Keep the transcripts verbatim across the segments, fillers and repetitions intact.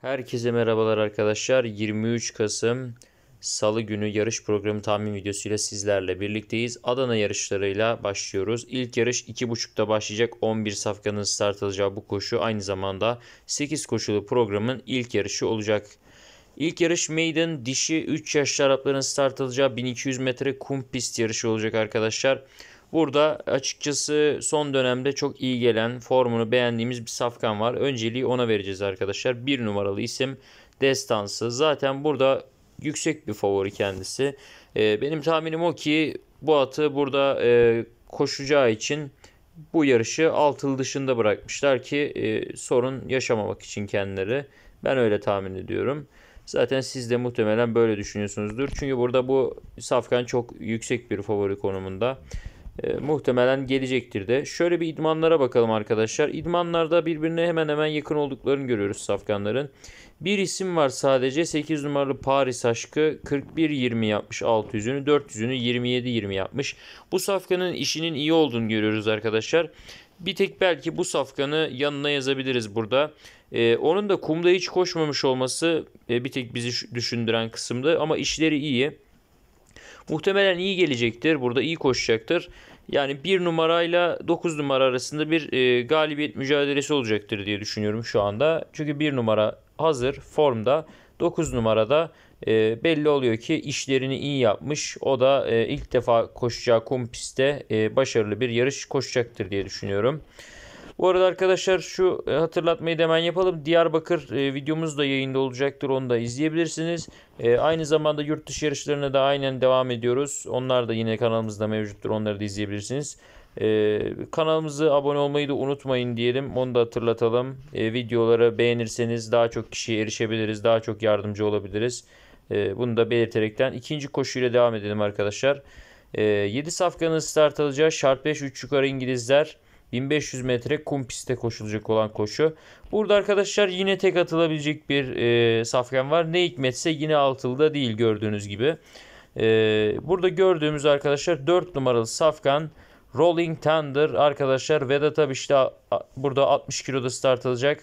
Herkese merhabalar arkadaşlar. yirmi üç Kasım Salı günü yarış programı tahmin videosuyla sizlerle birlikteyiz. Adana yarışlarıyla başlıyoruz. İlk yarış iki buçukta başlayacak. on bir safkanın start alacağı bu koşu aynı zamanda sekiz koşulu programın ilk yarışı olacak. İlk yarış maiden dişi üç yaşlı Arapların start alacağı bin iki yüz metre kum pist yarışı olacak arkadaşlar. Burada açıkçası son dönemde çok iyi gelen, formunu beğendiğimiz bir safkan var. Önceliği ona vereceğiz arkadaşlar. Bir numaralı isim Destansı. Zaten burada yüksek bir favori kendisi. Ee, benim tahminim o ki bu atı burada e, koşacağı için bu yarışı altılı dışında bırakmışlar ki e, sorun yaşamamak için kendileri. Ben öyle tahmin ediyorum. Zaten siz de muhtemelen böyle düşünüyorsunuzdur. Çünkü burada bu safkan çok yüksek bir favori konumunda. E, muhtemelen gelecektir de. Şöyle bir idmanlara bakalım arkadaşlar. İdmanlarda birbirine hemen hemen yakın olduklarını görüyoruz safkanların. Bir isim var sadece, sekiz numaralı Paris Aşkı kırk bir yirmi yapmış altı yüzünü, dört yüzünü yirmi yedi yirmi yapmış. Bu safkanın işinin iyi olduğunu görüyoruz arkadaşlar. Bir tek belki bu safkanı yanına yazabiliriz burada. Ee, onun da kumda hiç koşmamış olması e, bir tek bizi düşündüren kısımdı ama işleri iyi. Muhtemelen iyi gelecektir. Burada iyi koşacaktır. Yani bir numarayla dokuz numara arasında bir e, galibiyet mücadelesi olacaktır diye düşünüyorum şu anda. Çünkü bir numara hazır formda. dokuz numarada e, belli oluyor ki işlerini iyi yapmış. O da e, ilk defa koşacağı kum pistte e, başarılı bir yarış koşacaktır diye düşünüyorum. Bu arada arkadaşlar şu e, hatırlatmayı da hemen yapalım. Diyarbakır e, videomuz da yayında olacaktır. Onu da izleyebilirsiniz. E, aynı zamanda yurt dışı yarışlarına da aynen devam ediyoruz. Onlar da yine kanalımızda mevcuttur. Onları da izleyebilirsiniz. E, kanalımıza abone olmayı da unutmayın diyelim. Onu da hatırlatalım. E, videoları beğenirseniz daha çok kişiye erişebiliriz. Daha çok yardımcı olabiliriz. E, bunu da belirterekten ikinci koşuyla devam edelim arkadaşlar. E, yedi safkanın start alacağı şart beş üç yukarı İngilizler. bin beş yüz metre kum pistte koşulacak olan koşu. Burada arkadaşlar yine tek atılabilecek bir e, safkan var. Ne hikmetse yine altılıda değil gördüğünüz gibi. E, burada gördüğümüz arkadaşlar dört numaralı safkan Rolling Thunder arkadaşlar. Vedat Abiş'te burada altmış kiloda start alacak.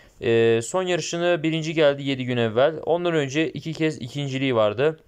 E, son yarışını birinci geldi yedi gün evvel. Ondan önce iki kez ikinciliği vardı.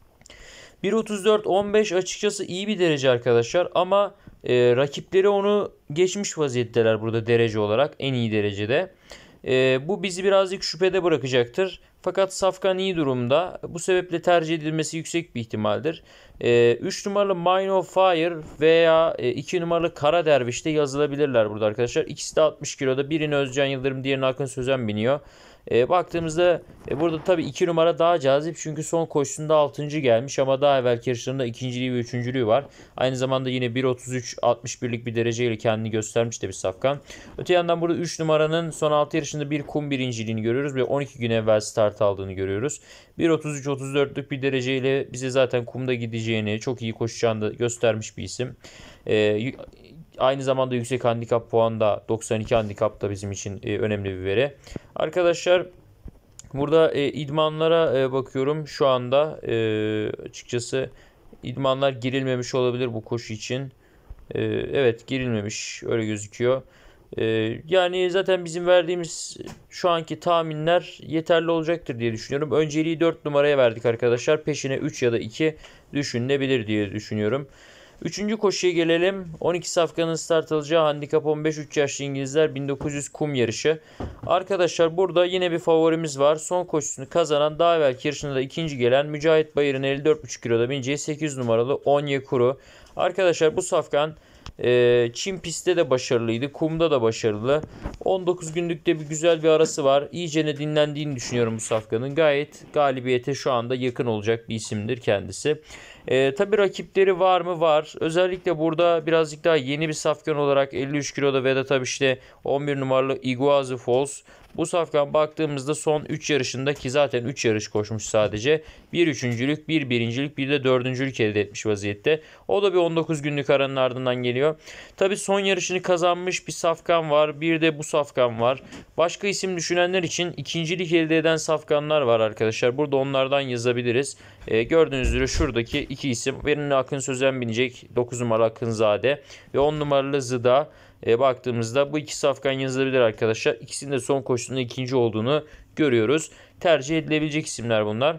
bir otuz dört on beş açıkçası iyi bir derece arkadaşlar ama e, rakipleri onu geçmiş vaziyetteler burada derece olarak en iyi derecede. E, bu bizi birazcık şüphede bırakacaktır. Fakat safkan iyi durumda. Bu sebeple tercih edilmesi yüksek bir ihtimaldir. E, üç numaralı Mine of Fire veya e, iki numaralı Kara Derviş'te yazılabilirler burada arkadaşlar. İkisi de altmış kiloda. Birini Özcan Yıldırım, diğerini Akın Sözen biniyor. E, baktığımızda e, burada tabii iki numara daha cazip çünkü son koşusunda altıncı gelmiş ama daha evvelki yarışlarında ikinciliği ve üçüncülüğü var. Aynı zamanda yine bir otuz üç altmış birlik bir dereceyle kendini göstermiş de bir safkan. Öte yandan burada üç numaranın son altı yarışında bir kum birinciliğini görüyoruz ve on iki gün evvel start aldığını görüyoruz. bir otuz üç otuz dörtlük bir dereceyle bize zaten kumda gideceğini, çok iyi koşacağını da göstermiş bir isim. E, Aynı zamanda yüksek handikap puanı da doksan iki handikap da bizim için e, önemli bir veri. Arkadaşlar burada e, idmanlara e, bakıyorum şu anda e, açıkçası idmanlar girilmemiş olabilir bu koşu için. E, evet girilmemiş öyle gözüküyor. E, yani zaten bizim verdiğimiz şu anki tahminler yeterli olacaktır diye düşünüyorum. Önceliği dört numaraya verdik arkadaşlar. Peşine üç ya da iki düşünülebilir diye düşünüyorum. Üçüncü koşuya gelelim. on iki safkanın start alacağı handikap on beş üç yaşlı İngilizler bin dokuz yüz kum yarışı. Arkadaşlar burada yine bir favorimiz var. Son koşusunu kazanan daha evvelki yarışında da ikinci gelen Mücahit Bayır'ın elli dört buçuk kiloda bineceği sekiz numaralı Onyekuru. Arkadaşlar bu safkan e, Çin pistte de başarılıydı. Kumda da başarılı. on dokuz günlükte bir güzel bir arası var. İyicene dinlendiğini düşünüyorum bu safkanın. Gayet galibiyete şu anda yakın olacak bir isimdir kendisi. E, tabii rakipleri var mı? Var. Özellikle burada birazcık daha yeni bir safkan olarak elli üç kiloda Vedat Abiş'te on bir numaralı Iguazu Falls. Bu safkan baktığımızda son üç yarışında ki zaten üç yarış koşmuş sadece. bir üçüncülük, bir birincilik, bir de dördüncülük elde etmiş vaziyette. O da bir on dokuz günlük aranın ardından geliyor. Tabii son yarışını kazanmış bir safkan var. Bir de bu safkan var. Başka isim düşünenler için ikincilik elde eden safkanlar var arkadaşlar. Burada onlardan yazabiliriz. E, gördüğünüz üzere şuradaki iki isim. Birine Akın Sözen binecek. dokuz numaralı Akınzade ve on numaralı Zıda. e, baktığımızda bu iki safkan yazılabilir arkadaşlar. İkisinin de son koşusunda ikinci olduğunu görüyoruz. Tercih edilebilecek isimler bunlar.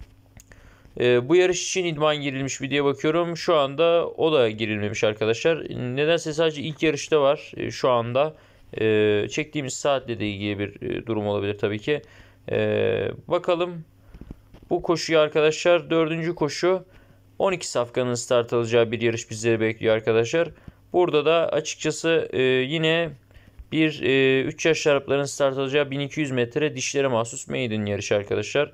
E, bu yarış için idman girilmiş mi diye bakıyorum. Şu anda o da girilmemiş arkadaşlar. Nedense sadece ilk yarışta var e, şu anda. E, çektiğimiz saatle de ilgili bir e, durum olabilir tabii ki. E, bakalım bu koşuyu arkadaşlar, dördüncü koşu on iki safkanın start alacağı bir yarış bizleri bekliyor arkadaşlar. Burada da açıkçası e, yine bir e, üç yaş şarapların start alacağı bin iki yüz metre dişlere mahsus maiden yarışı arkadaşlar.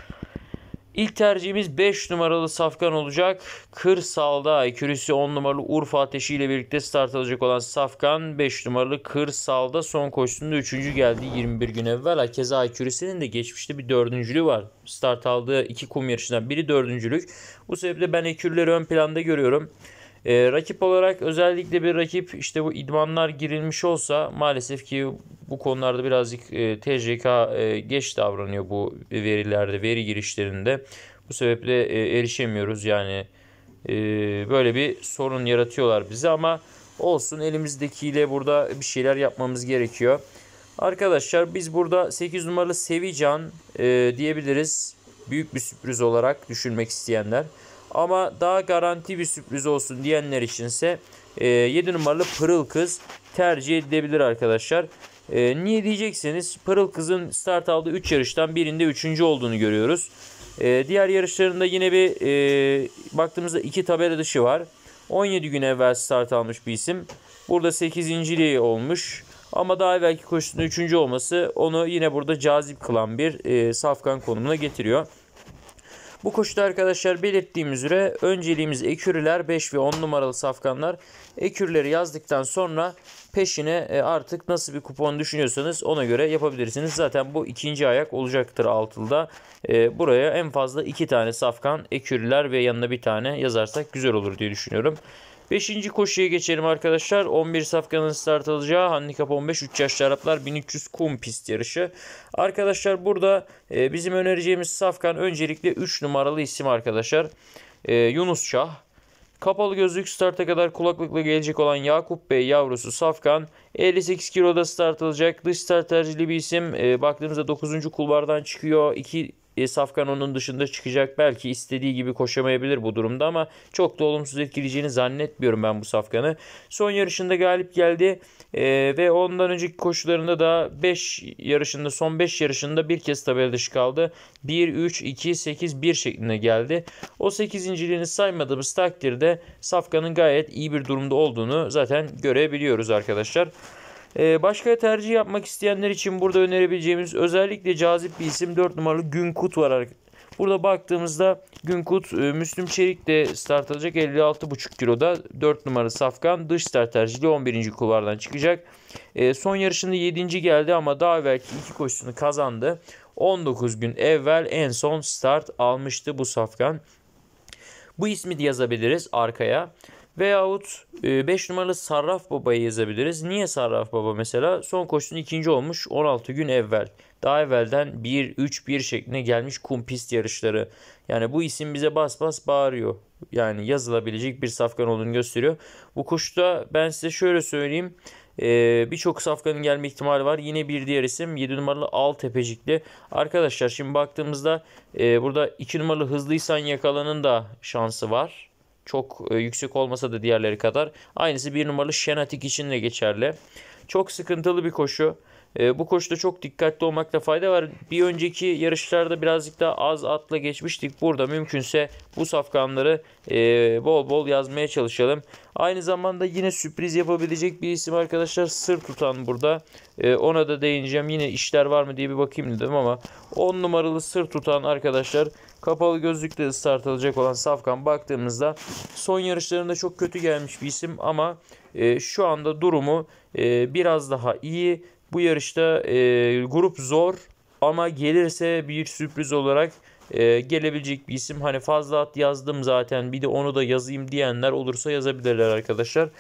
İlk tercihimiz beş numaralı safkan olacak. Kırsal'da ekürüsü on numaralı Urfa Ateşi ile birlikte start alacak olan safkan beş numaralı Kırsal'da son koşusunda üçüncü geldi yirmi bir gün evvel. Hakeza ekürüsünün de geçmişte bir dördüncülüğü var. Start aldığı iki kum yarışından biri dördüncülük. Bu sebeple ben ekürüleri ön planda görüyorum. Ee, rakip olarak özellikle bir rakip işte bu idmanlar girilmiş olsa maalesef ki bu konularda birazcık e, T C K e, geç davranıyor bu verilerde, veri girişlerinde. Bu sebeple e, erişemiyoruz yani e, böyle bir sorun yaratıyorlar bize ama olsun, elimizdekiyle burada bir şeyler yapmamız gerekiyor. Arkadaşlar biz burada sekiz numaralı Sevican e, diyebiliriz. Büyük bir sürpriz olarak düşünmek isteyenler. Ama daha garanti bir sürpriz olsun diyenler içinse e, yedi numaralı Pırıl Kız tercih edilebilir arkadaşlar. E, niye diyecekseniz, Pırıl Kız'ın start aldığı üç yarıştan birinde üçüncü olduğunu görüyoruz. E, diğer yarışlarında yine bir e, baktığımızda iki tabela dışı var. on yedi gün evvel start almış bir isim. Burada sekizinciliği olmuş. Ama daha evvelki koşusunda üçüncü olması onu yine burada cazip kılan bir e, safkan konumuna getiriyor. Bu koşuda arkadaşlar belirttiğim üzere önceliğimiz ekürüler, beş ve on numaralı safkanlar. Ekürüleri yazdıktan sonra peşine artık nasıl bir kupon düşünüyorsanız ona göre yapabilirsiniz. Zaten bu ikinci ayak olacaktır altılıda. Buraya en fazla iki tane safkan, ekürüler ve yanına bir tane yazarsak güzel olur diye düşünüyorum. beşinci koşuya geçelim arkadaşlar. on bir safkanın start alacağı handikap on beş üç yaşlı Araplar bin üç yüz kum pist yarışı. Arkadaşlar burada e, bizim önereceğimiz safkan öncelikle üç numaralı isim arkadaşlar. E, Yunus Şah. Kapalı gözlük starta kadar kulaklıkla gelecek olan Yakup Bey yavrusu safkan elli sekiz kiloda start alacak. Dış start tercihli bir isim. E, baktığımızda dokuzuncu kulvardan çıkıyor. iki E, safkan onun dışında çıkacak. Belki istediği gibi koşamayabilir bu durumda ama çok da olumsuz etkileyeceğini zannetmiyorum ben bu safkanı. Son yarışında galip geldi e, ve ondan önceki koşularında da beş yarışında, son beş yarışında bir kez tabela dışı kaldı. bir, üç, iki, sekiz, bir şeklinde geldi. O sekizinciliğini saymadığımız takdirde safkanın gayet iyi bir durumda olduğunu zaten görebiliyoruz arkadaşlar. Ee, başka tercih yapmak isteyenler için burada önerebileceğimiz özellikle cazip bir isim dört numaralı Günkut var. Burada baktığımızda Günkut, e, Müslüm Çelik de start alacak elli altı buçuk kiloda, dört numaralı safkan dış start tercihli on birinci kulvardan çıkacak. E, son yarışında yedinci geldi ama daha evvelki iki koşusunu kazandı. on dokuz gün evvel en son start almıştı bu safkan. Bu ismi de yazabiliriz arkaya. Veyahut beş numaralı Sarraf Baba'yı yazabiliriz. Niye Sarraf Baba mesela? Son koşusunda ikinci olmuş on altı gün evvel. Daha evvelden bir üç bir şeklinde gelmiş kum pist yarışları. Yani bu isim bize bas bas bağırıyor. Yani yazılabilecek bir safkan olduğunu gösteriyor. Bu koşuda ben size şöyle söyleyeyim. Ee, Birçok safkanın gelme ihtimali var. Yine bir diğer isim yedi numaralı Altepecikli. Arkadaşlar şimdi baktığımızda e, burada iki numaralı Hızlıysan Yakalan'ın da şansı var. Çok e, yüksek olmasa da diğerleri kadar. Aynısı bir numaralı Şenatik için de geçerli. Çok sıkıntılı bir koşu. E, bu koşuda çok dikkatli olmakta fayda var. Bir önceki yarışlarda birazcık daha az atla geçmiştik. Burada mümkünse bu safkanları e, bol bol yazmaya çalışalım. Aynı zamanda yine sürpriz yapabilecek bir isim arkadaşlar, Sır Tutan burada. E, ona da değineceğim. Yine işler var mı diye bir bakayım dedim ama on numaralı Sır Tutan arkadaşlar kapalı gözlükle start alacak olan safkan, baktığımızda son yarışlarında çok kötü gelmiş bir isim ama e, şu anda durumu e, biraz daha iyi. Bu yarışta e, grup zor ama gelirse bir sürpriz olarak e, gelebilecek bir isim. Hani fazla at yazdım zaten, bir de onu da yazayım diyenler olursa yazabilirler arkadaşlar.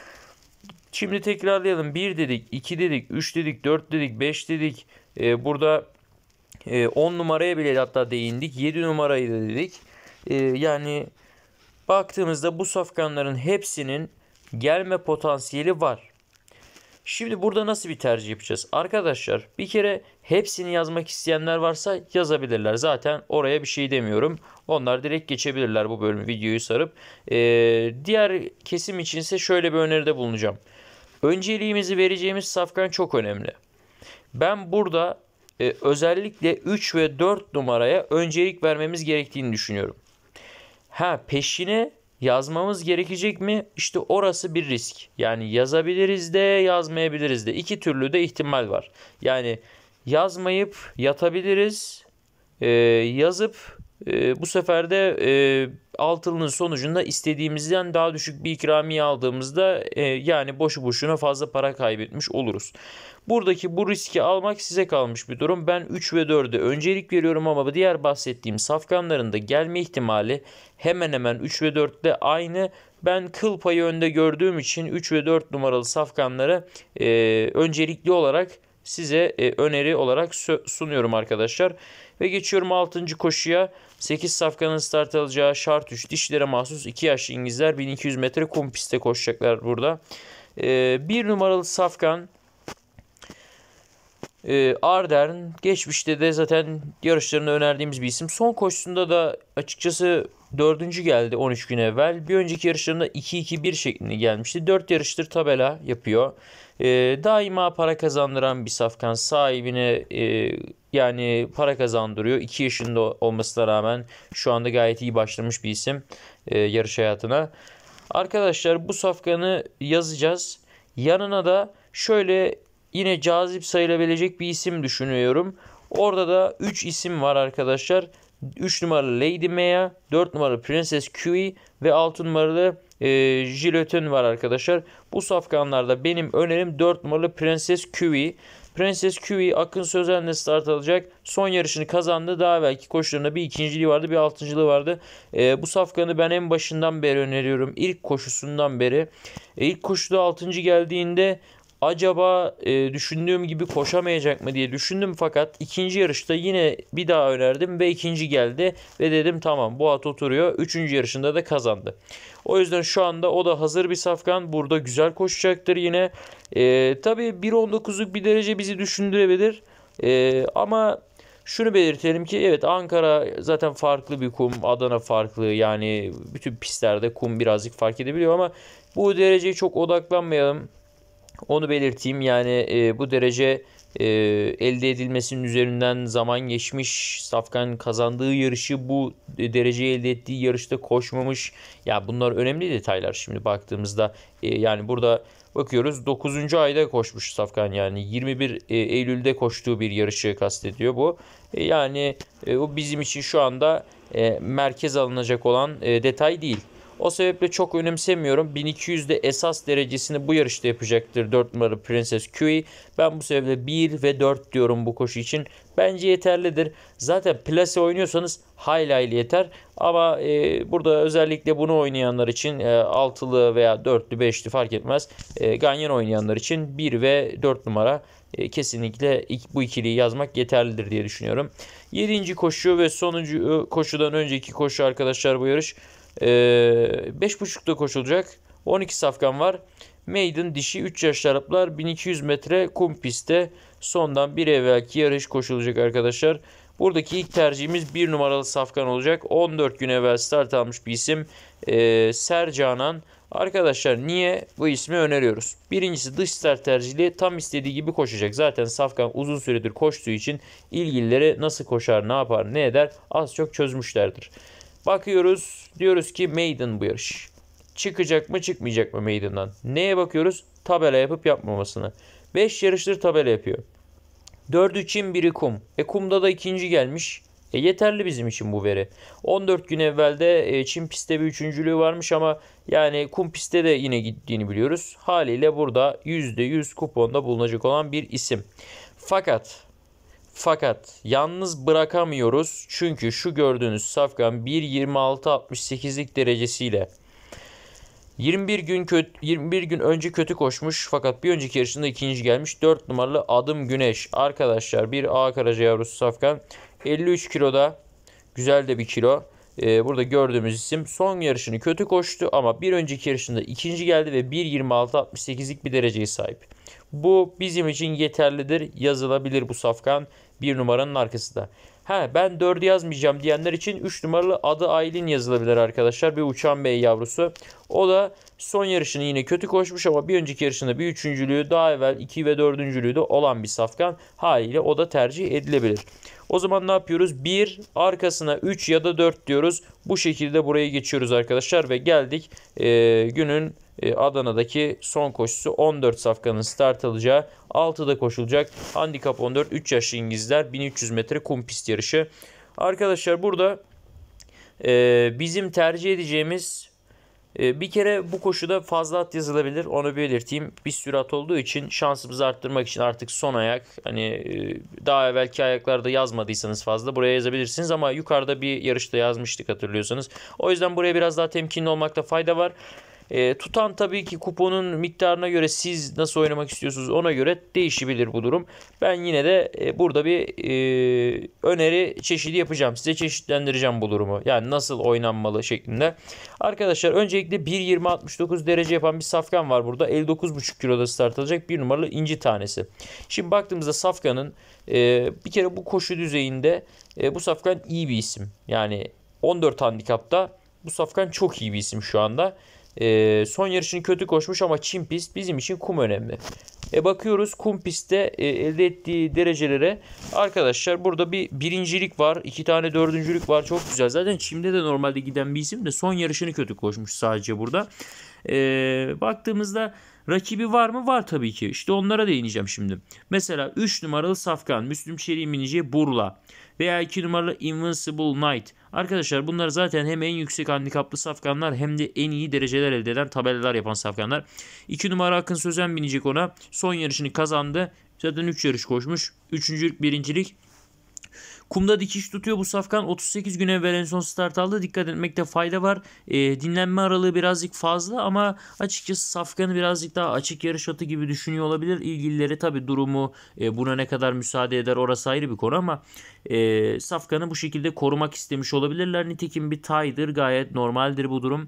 Şimdi tekrarlayalım. bir dedik, iki dedik, üç dedik, dört dedik, beş dedik. E, burada on numaraya bile hatta değindik. yedi numarayı da dedik. E, yani baktığımızda bu safkanların hepsinin gelme potansiyeli var. Şimdi burada nasıl bir tercih yapacağız? Arkadaşlar bir kere hepsini yazmak isteyenler varsa yazabilirler. Zaten oraya bir şey demiyorum. Onlar direkt geçebilirler bu bölümü, videoyu sarıp. Ee, diğer kesim içinse şöyle bir öneride bulunacağım. Önceliğimizi vereceğimiz safkan çok önemli. Ben burada e, özellikle üç ve dört numaraya öncelik vermemiz gerektiğini düşünüyorum. Ha, peşine yazmamız gerekecek mi? İşte orası bir risk. Yani yazabiliriz de yazmayabiliriz de. İki türlü de ihtimal var. Yani yazmayıp yatabiliriz. Ee, yazıp e, bu sefer de e, altılının sonucunda istediğimizden daha düşük bir ikramiye aldığımızda e, yani boşu boşuna fazla para kaybetmiş oluruz. Buradaki bu riski almak size kalmış bir durum. Ben üç ve dörde öncelik veriyorum ama diğer bahsettiğim safkanların da gelme ihtimali hemen hemen üç ve dörtte aynı. Ben kıl payı önde gördüğüm için üç ve dört numaralı safkanları e, öncelikli olarak size e, öneri olarak sunuyorum arkadaşlar. Ve geçiyorum altıncı koşuya. sekiz safkanın start alacağı şart üç dişlere mahsus iki yaşlı İngilizler bin iki yüz metre kum pistte koşacaklar burada. E, bir numaralı safkan e, Ardern, geçmişte de zaten yarışlarını önerdiğimiz bir isim. Son koşusunda da açıkçası dördüncü geldi on üç gün evvel. Bir önceki yarışlarında iki iki bir şeklinde gelmişti. dört yarıştır tabela yapıyor. E, daima para kazandıran bir safkan, sahibine e, yani para kazandırıyor. iki yaşında olmasına rağmen şu anda gayet iyi başlamış bir isim e, yarış hayatına. Arkadaşlar bu safkanı yazacağız. Yanına da şöyle yine cazip sayılabilecek bir isim düşünüyorum. Orada da üç isim var arkadaşlar. üç numaralı Lady Maya, dört numaralı Princess Cui ve altı numaralı e, Jileton var arkadaşlar. Bu safkanlarda benim önerim dört numaralı Princess Cui. Princess Cui Akın Sözen'le start alacak. Son yarışını kazandı. Daha belki koşularında bir ikinciliği vardı, bir altıncılığı vardı. E, bu safkanı ben en başından beri öneriyorum. İlk koşusundan beri. E, ilk koşuda altıncı geldiğinde acaba e, düşündüğüm gibi koşamayacak mı diye düşündüm, fakat ikinci yarışta yine bir daha önerdim ve ikinci geldi ve dedim tamam bu at oturuyor. Üçüncü yarışında da kazandı. O yüzden şu anda o da hazır bir safkan. Burada güzel koşacaktır yine. E, tabii bir on dokuzluk bir derece bizi düşündürebilir. E, ama şunu belirtelim ki evet, Ankara zaten farklı bir kum, Adana farklı, yani bütün pistlerde kum birazcık fark edebiliyor ama bu dereceye çok odaklanmayalım. Onu belirteyim. Yani e, bu derece e, elde edilmesinin üzerinden zaman geçmiş. Safkan kazandığı yarışı bu dereceyi elde ettiği yarışta koşmamış. Ya bunlar önemli detaylar şimdi baktığımızda. E, yani burada bakıyoruz dokuzuncu ayda koşmuş Safkan, yani yirmi bir Eylül'de koştuğu bir yarışı kastediyor bu. E, yani e, o bizim için şu anda e, merkez alınacak olan e, detay değil. O sebeple çok önemsemiyorum. bin iki yüzde esas derecesini bu yarışta yapacaktır dört numaralı Princess Cui. Ben bu sebeple bir ve dört diyorum bu koşu için. Bence yeterlidir. Zaten plase oynuyorsanız hayli hayli yeter. Ama e, burada özellikle bunu oynayanlar için e, altılı veya dörtlü beşli fark etmez. E, ganyan oynayanlar için bir ve dört numara e, kesinlikle bu ikiliyi yazmak yeterlidir diye düşünüyorum. yedinci koşu ve sonuncu koşudan önceki koşu arkadaşlar bu yarış. beş buçukta koşulacak. on iki safkan var. Maiden dişi üç yaşlı Araplar bin iki yüz metre kum pistte sondan bir evvelki yarış koşulacak arkadaşlar. Buradaki ilk tercihimiz bir numaralı safkan olacak. on dört gün evvel start almış bir isim. Ee, Sercanan. Arkadaşlar niye bu ismi öneriyoruz? Birincisi dış start tercihli, tam istediği gibi koşacak. Zaten safkan uzun süredir koştuğu için ilgilileri nasıl koşar, ne yapar, ne eder az çok çözmüşlerdir. Bakıyoruz, diyoruz ki Maiden bu yarış. Çıkacak mı çıkmayacak mı Maiden'dan? Neye bakıyoruz? Tabela yapıp yapmamasını. beş yarıştır tabela yapıyor. dördü için biri kum. E kumda da ikinci gelmiş. E yeterli bizim için bu veri. on dört gün evvelde e, Çin pistte bir üçüncülüğü varmış ama yani kum pistte de yine gittiğini biliyoruz. Haliyle burada yüzde yüz kuponda bulunacak olan bir isim. Fakat Fakat yalnız bırakamıyoruz. Çünkü şu gördüğünüz safkan bir yirmi altı altmış sekizlik derecesiyle yirmi bir gün kötü, yirmi bir gün önce kötü koşmuş fakat bir önceki yarışında ikinci gelmiş. dört numaralı Adım Güneş. Arkadaşlar bir A Karaca yavrusu safkan. elli üç kiloda, güzel de bir kilo. Ee, burada gördüğümüz isim son yarışını kötü koştu ama bir önceki yarışında ikinci geldi ve bir yirmi altı altmış sekizlik bir dereceye sahip. Bu bizim için yeterlidir. Yazılabilir bu safkan bir numaranın arkasında. Ha, ben dördü yazmayacağım diyenler için üç numaralı adı Aylin yazılabilir arkadaşlar. Bir uçan bey yavrusu. O da son yarışını yine kötü koşmuş ama bir önceki yarışında bir üçüncülüğü, daha evvel iki ve dördüncülüğü de olan bir safkan. Haliyle o da tercih edilebilir. O zaman ne yapıyoruz? bir, arkasına üç ya da dört diyoruz. Bu şekilde buraya geçiyoruz arkadaşlar ve geldik e, günün e, Adana'daki son koşusu. on dört safkanın start alacağı, altıda koşulacak handikap on dört üç yaşlı İngilizler bin üç yüz metre kum pist yarışı. Arkadaşlar burada e, bizim tercih edeceğimiz e, bir kere bu koşuda fazla at yazılabilir, onu belirteyim. Bir sürü at olduğu için şansımızı arttırmak için artık son ayak, hani e, daha evvelki ayaklarda yazmadıysanız fazla buraya yazabilirsiniz ama yukarıda bir yarışta yazmıştık hatırlıyorsanız. O yüzden buraya biraz daha temkinli olmakta fayda var. E, tutan tabii ki kuponun miktarına göre, siz nasıl oynamak istiyorsunuz ona göre değişebilir bu durum. Ben yine de e, burada bir e, öneri çeşidi yapacağım. Size çeşitlendireceğim bu durumu. Yani nasıl oynanmalı şeklinde. Arkadaşlar öncelikle bir yirmi altmış dokuz derece yapan bir safkan var burada. elli dokuz buçuk kiloda start alacak bir numaralı inci tanesi. Şimdi baktığımızda safkanın e, bir kere bu koşu düzeyinde e, bu safkan iyi bir isim. Yani on dört handikapta bu safkan çok iyi bir isim şu anda. E, son yarışını kötü koşmuş ama çim pist bizim için kum önemli. E, bakıyoruz kum pistte e, elde ettiği derecelere. Arkadaşlar burada bir birincilik var. iki tane dördüncülük var. Çok güzel. Zaten çimde de normalde giden bir isim de son yarışını kötü koşmuş sadece burada. E, baktığımızda rakibi var mı? Var tabii ki. İşte onlara değineceğim şimdi. Mesela üç numaralı Safkan, Müslüm Çelik'in bineceği Burla veya iki numaralı Invincible Knight. Arkadaşlar bunlar zaten hem en yüksek handikaplı safkanlar hem de en iyi dereceler elde eden tabelalar yapan safkanlar. iki numara Akın Sözen binecek ona. Son yarışını kazandı. Zaten üç yarış koşmuş. Üçüncülük, birincilik. Kumda dikiş tutuyor bu safkan. otuz sekiz gün evvel en son start aldı. Dikkat etmekte fayda var. E, dinlenme aralığı birazcık fazla ama açıkçası safkanı birazcık daha açık yarış atı gibi düşünüyor olabilir. İlgilileri tabi durumu e, buna ne kadar müsaade eder orası ayrı bir konu ama e, safkanı bu şekilde korumak istemiş olabilirler. Nitekim bir taydır, gayet normaldir bu durum.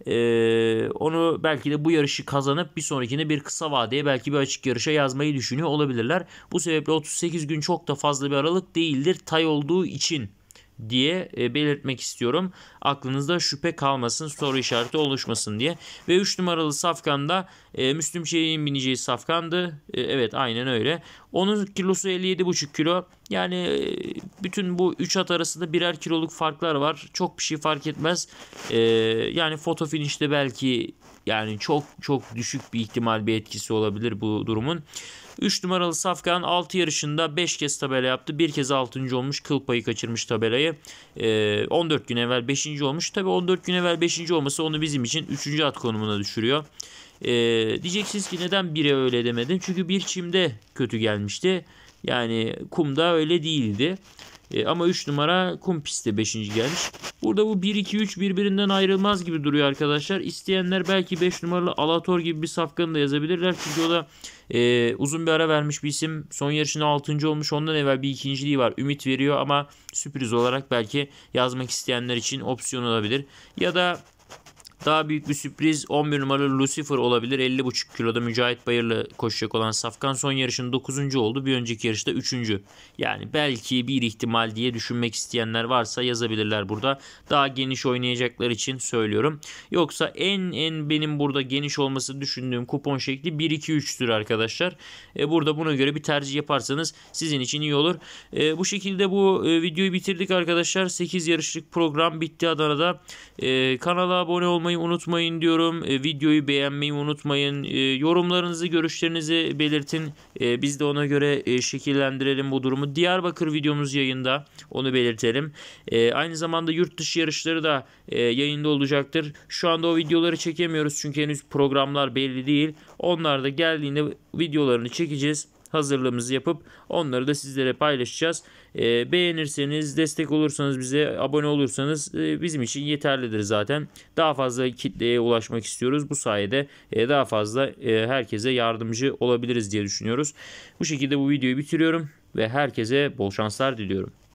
Ee, onu belki de bu yarışı kazanıp bir sonrakine bir kısa vadeye belki bir açık yarışa yazmayı düşünüyor olabilirler. Bu sebeple otuz sekiz gün çok da fazla bir aralık değildir tay olduğu için diye e, belirtmek istiyorum. Aklınızda şüphe kalmasın, soru işareti oluşmasın diye. Ve üç numaralı safkanda e, Müslüm Çelik'in bineceği safkandı. E, evet aynen öyle. Onun kilosu elli yedi buçuk kilo. Yani e, bütün bu üç at arasında birer kiloluk farklar var. Çok bir şey fark etmez. E, yani foto finişte belki yani çok çok düşük bir ihtimal bir etkisi olabilir bu durumun. üç numaralı Safkan altı yarışında beş kez tabela yaptı. Bir kez altıncı olmuş. Kıl payı kaçırmış tabelayı. Ee, on dört gün evvel beşinci olmuş. Tabi on dört gün evvel beşinci olması onu bizim için üçüncü at konumuna düşürüyor. Ee, diyeceksiniz ki neden bire öyle demedim? Çünkü bir çimde kötü gelmişti. Yani kumda öyle değildi. E, ama üç numara kum pistte beşinci gelmiş. Burada bu bir iki üç birbirinden ayrılmaz gibi duruyor arkadaşlar. İsteyenler belki beş numaralı Alator gibi bir safkanı da yazabilirler. Çünkü o da e, uzun bir ara vermiş bir isim. Son yarışında altıncı olmuş. Ondan evvel bir ikinciliği var. Ümit veriyor ama sürpriz olarak belki yazmak isteyenler için opsiyon olabilir. Ya da daha büyük bir sürpriz on bir numaralı Lucifer olabilir. elli buçuk kiloda Mücahit Bayır'la koşacak olan safkan son yarışın dokuzuncu oldu. Bir önceki yarışta üçüncü. Yani belki bir ihtimal diye düşünmek isteyenler varsa yazabilirler burada. Daha geniş oynayacaklar için söylüyorum. Yoksa en en benim burada geniş olması düşündüğüm kupon şekli bir iki üç'tür arkadaşlar. E, burada buna göre bir tercih yaparsanız sizin için iyi olur. E, bu şekilde bu e, videoyu bitirdik arkadaşlar. sekiz yarışlık program bitti Adana'da. E, kanala abone olmayı unutmayın diyorum. E, videoyu beğenmeyi unutmayın. E, yorumlarınızı, görüşlerinizi belirtin. E, biz de ona göre e, şekillendirelim bu durumu. Diyarbakır videomuz yayında. Onu belirtelim. E, aynı zamanda yurt dışı yarışları da e, yayında olacaktır. Şu anda o videoları çekemiyoruz çünkü henüz programlar belli değil. Onlar da geldiğinde videolarını çekeceğiz. Hazırlığımızı yapıp onları da sizlere paylaşacağız. E, beğenirseniz, destek olursanız, bize abone olursanız e, bizim için yeterlidir zaten. Daha fazla kitleye ulaşmak istiyoruz. Bu sayede e, daha fazla e, herkese yardımcı olabiliriz diye düşünüyoruz. Bu şekilde bu videoyu bitiriyorum ve herkese bol şanslar diliyorum.